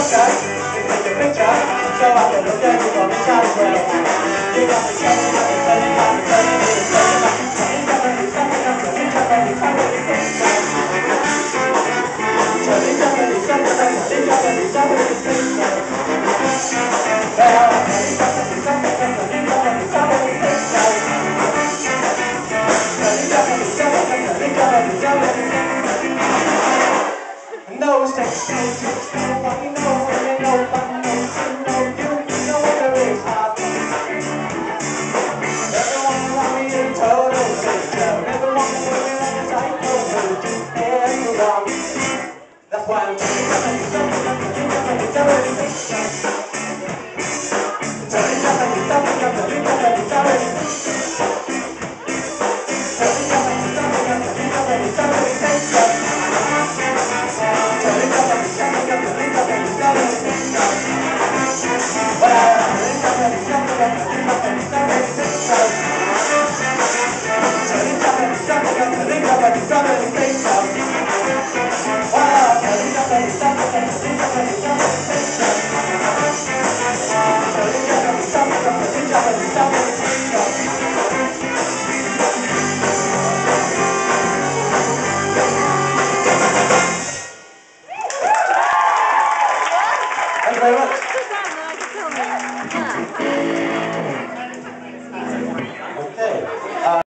okay? You take a picture, so I can look at you on the chat as well. You got me telling, got me telling, got me telling me it's something like it's something, something, something, something, something, something, something. Something, something, something, something, something, something, something. Well, something, something, something, something, something, something, something. No sex, no sex, nobody knows when they nobody knows you know you know what there is hot. Everyone around me in total picture. Everyone living like a psycho virgin. Everyone. That's why I'm telling you something, Thank you very much.